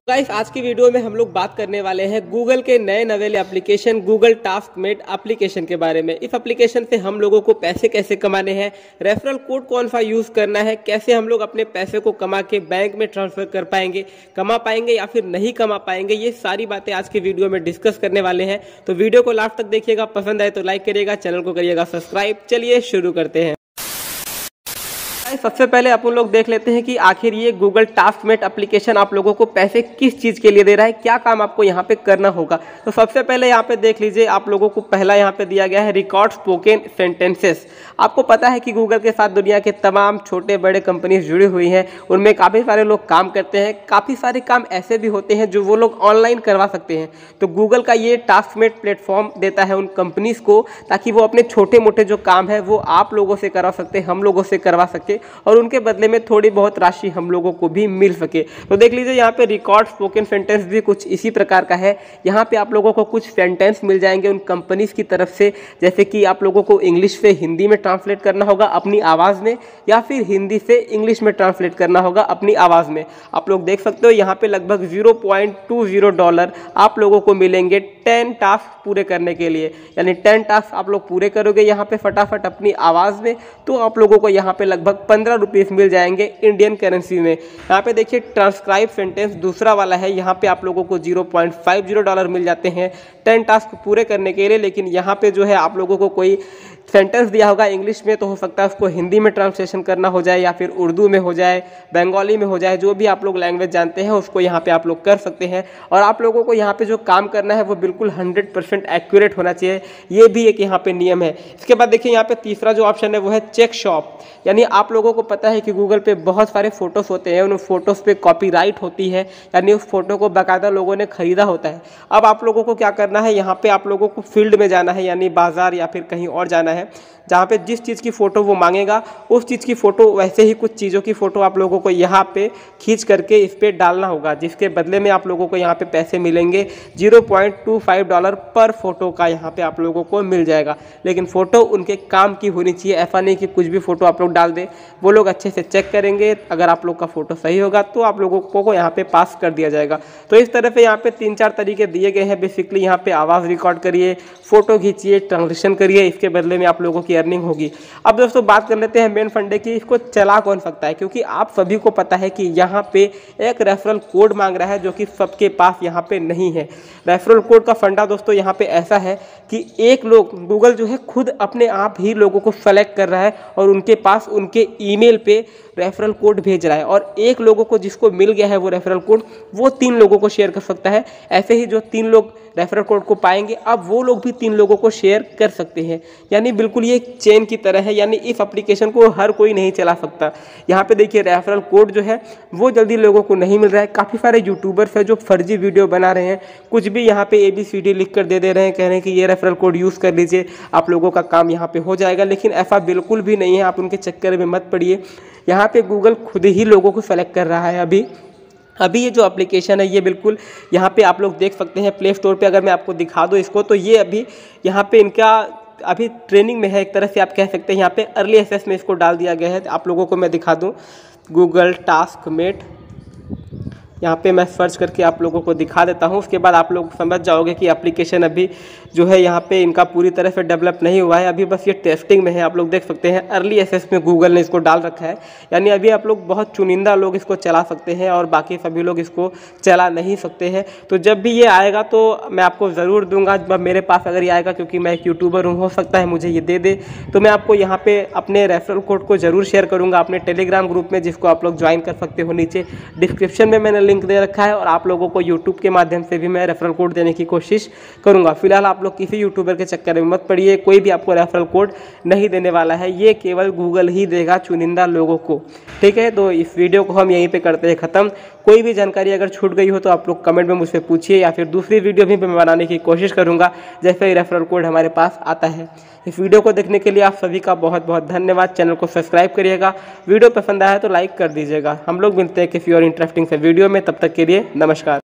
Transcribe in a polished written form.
Guys आज की video में हम लोग बात करने वाले हैं गूगल के नए नवेले एप्लीकेशन गूगल टास्कमेट एप्लीकेशन के बारे में। इस एप्लीकेशन से हम लोगों को पैसे कैसे कमाने हैं, रेफरल कोड कौन सा यूज करना है, कैसे हम लोग अपने पैसे को कमा के बैंक में ट्रांसफर कर पाएंगे, कमा पाएंगे या फिर नहीं कमा पाएंगे, ये सारी बातें आज की वीडियो में डिस्कस करने वाले हैं। तो वीडियो को लास्ट तक देखिएगा, पसंद आए तो लाइक करिएगा, चैनल को करिएगा सब्सक्राइब। चलिए शुरू करते हैं। सबसे पहले अपन लोग देख लेते हैं कि आखिर ये गूगल टास्कमेट एप्लीकेशन आप लोगों को पैसे किस चीज़ के लिए दे रहा है, क्या काम आपको यहाँ पे करना होगा। तो सबसे पहले यहाँ पे देख लीजिए, आप लोगों को पहला यहाँ पे दिया गया है रिकॉर्ड स्पोकन सेंटेंसेस। आपको पता है कि गूगल के साथ दुनिया के तमाम छोटे बड़े कंपनीज जुड़ी हुई हैं, उनमें काफ़ी सारे लोग काम करते हैं। काफ़ी सारे काम ऐसे भी होते हैं जो वो लोग ऑनलाइन करवा सकते हैं। तो गूगल का ये टास्कमेट प्लेटफॉर्म देता है उन कंपनीज को, ताकि वो अपने छोटे मोटे जो काम है वो आप लोगों से करवा सकते, हम लोगों से करवा सकते और उनके बदले में थोड़ी बहुत राशि हम लोगों को भी मिल सके। तो देख लीजिए यहाँ पे रिकॉर्ड स्पोकन सेंटेंस भी कुछ इसी प्रकार का है। यहाँ पे आप लोगों को कुछ सेंटेंस मिल जाएंगे उन कंपनीज की तरफ से, जैसे कि आप लोगों को इंग्लिश से हिंदी में ट्रांसलेट करना होगा अपनी आवाज़ में, या फिर हिंदी से इंग्लिश में ट्रांसलेट करना होगा अपनी आवाज़ में। आप लोग देख सकते हो यहाँ पे लगभग $0.20 आप लोगों को मिलेंगे 10 टास्क पूरे करने के लिए। यानी 10 टास्क आप लोग पूरे करोगे यहाँ पे फटाफट अपनी आवाज़ में, तो आप लोगों को यहाँ पे लगभग ₹15 मिल जाएंगे इंडियन करेंसी में। यहाँ पे देखिए ट्रांसक्राइब सेंटेंस दूसरा वाला है, यहाँ पे आप लोगों को $0.50 मिल जाते हैं 10 टास्क पूरे करने के लिए। लेकिन यहाँ पे जो है आप लोगों को कोई सेंटेंस दिया होगा इंग्लिश में, तो हो सकता है उसको हिंदी में ट्रांसलेशन करना हो जाए, या फिर उर्दू में हो जाए, बंगाली में हो जाए, जो भी आप लोग लैंग्वेज जानते हैं उसको यहाँ पे आप लोग कर सकते हैं। और आप लोगों को यहाँ पे जो काम करना है वो बिल्कुल 100% एक्यूरेट होना चाहिए, ये भी एक यहाँ पे नियम है। इसके बाद देखिए यहाँ पे तीसरा जो ऑप्शन है वो है चेक शॉप। यानी आप लोगों को पता है कि गूगल पे बहुत सारे फोटोज़ होते हैं, उन फोटोज़ पे कॉपीराइट होती है, यानी उस फोटो को बाकायदा लोगों ने खरीदा होता है। अब आप लोगों को क्या करना है, यहाँ पे आप लोगों को फील्ड में जाना है, यानी बाजार या फिर कहीं और जाना है, जहाँ पे जिस चीज़ की फ़ोटो वो मांगेगा उस चीज़ की फ़ोटो, वैसे ही कुछ चीज़ों की फ़ोटो आप लोगों को यहाँ पे खींच करके इस पर डालना होगा, जिसके बदले में आप लोगों को यहाँ पे पैसे मिलेंगे $0.25 पर फोटो का यहाँ पे आप लोगों को मिल जाएगा। लेकिन फ़ोटो उनके काम की होनी चाहिए, ऐसा नहीं कि कुछ भी फ़ोटो आप लोग डाल दें। वो लोग अच्छे से चेक करेंगे, अगर आप लोग का फ़ोटो सही होगा तो आप लोगों को यहाँ पे पास कर दिया जाएगा। तो इस तरह से यहाँ पे 3-4 तरीके दिए गए हैं। बेसिकली यहाँ पे आवाज़ रिकॉर्ड करिए, फ़ोटो खींचिए, ट्रांसलेशन करिए, इसके बदले में आप लोगों की अर्निंग होगी। अब दोस्तों बात कर लेते हैं मेन फंडे की, इसको चला कौन सकता है, क्योंकि आप सभी को पता है कि यहाँ पे एक रेफरल कोड मांग रहा है जो कि सबके पास यहाँ पे नहीं है। रेफरल कोड का फंडा दोस्तों यहाँ पे ऐसा है कि एक लोग, गूगल जो है खुद अपने आप ही लोगों को सेलेक्ट कर रहा है और उनके पास उनके ईमेल पे रेफरल कोड भेज रहा है, और एक लोगों को जिसको मिल गया है वो रेफरल कोड, वो 3 लोगों को शेयर कर सकता है। ऐसे ही जो 3 लोग रेफरल कोड को पाएंगे, अब वो लोग भी 3 लोगों को शेयर कर सकते हैं। यानी बिल्कुल ये एक चेन की तरह है, यानी इस एप्लीकेशन को हर कोई नहीं चला सकता। यहाँ पे देखिए रेफरल कोड जो है वो जल्दी लोगों को नहीं मिल रहा है। काफ़ी सारे यूट्यूबर्स हैं जो फर्जी वीडियो बना रहे हैं, कुछ भी यहाँ पे ABCD लिख कर दे रहे हैं, कह रहे हैं कि ये रेफरल कोड यूज़ कर लीजिए, आप लोगों का काम यहाँ पे हो जाएगा। लेकिन ऐसा बिल्कुल भी नहीं है, आप उनके चक्कर में मत पड़िए। यहाँ पे गूगल खुद ही लोगों को सेलेक्ट कर रहा है। अभी ये जो एप्लीकेशन है ये बिल्कुल यहाँ पे आप लोग देख सकते हैं प्ले स्टोर पे। अगर मैं आपको दिखा दूँ इसको, तो ये अभी यहाँ पे इनका अभी ट्रेनिंग में है, एक तरह से आप कह सकते हैं। यहाँ पे अर्ली एक्सेस में इसको डाल दिया गया है। आप लोगों को मैं दिखा दूँ, गूगल टास्कमेट, यहाँ पे मैं सर्च करके आप लोगों को दिखा देता हूँ। उसके बाद आप लोग समझ जाओगे कि एप्लीकेशन अभी जो है यहाँ पे इनका पूरी तरह से डेवलप नहीं हुआ है, अभी बस ये टेस्टिंग में है। आप लोग देख सकते हैं अर्ली एक्सेस में गूगल ने इसको डाल रखा है, यानी अभी आप लोग बहुत चुनिंदा लोग इसको चला सकते हैं और बाकी सभी लोग इसको चला नहीं सकते हैं। तो जब भी ये आएगा तो मैं आपको ज़रूर दूंगा, जब मेरे पास अगर ये आएगा, क्योंकि मैं एक यूट्यूबर हूँ, हो सकता है मुझे ये दे, तो मैं आपको यहाँ पे अपने रेफरल कोड को ज़रूर शेयर करूँगा अपने टेलीग्राम ग्रुप में, जिसको आप लोग ज्वाइन कर सकते हो। नीचे डिस्क्रिप्शन में मैंने लिंक दे रखा है, और आप लोगों को यूट्यूब के माध्यम से भी मैं रेफरल कोड देने की कोशिश करूंगा। फिलहाल आप लोग किसी यूट्यूबर के चक्कर में मत पड़िए, कोई भी आपको रेफरल कोड नहीं देने वाला है, ये केवल गूगल ही देगा चुनिंदा लोगों को। ठीक है, तो इस वीडियो को हम यहीं पे करते हैं ख़त्म। कोई भी जानकारी अगर छूट गई हो तो आप लोग कमेंट में मुझसे पूछिए, या फिर दूसरी वीडियो भी मैं बनाने की कोशिश करूँगा जैसे ही रेफरल कोड हमारे पास आता है। इस वीडियो को देखने के लिए आप सभी का बहुत बहुत धन्यवाद। चैनल को सब्सक्राइब करिएगा, वीडियो पसंद आया तो लाइक कर दीजिएगा। हम लोग मिलते हैं किसी और इंटरेस्टिंग से वीडियो में, तब तक के लिए नमस्कार।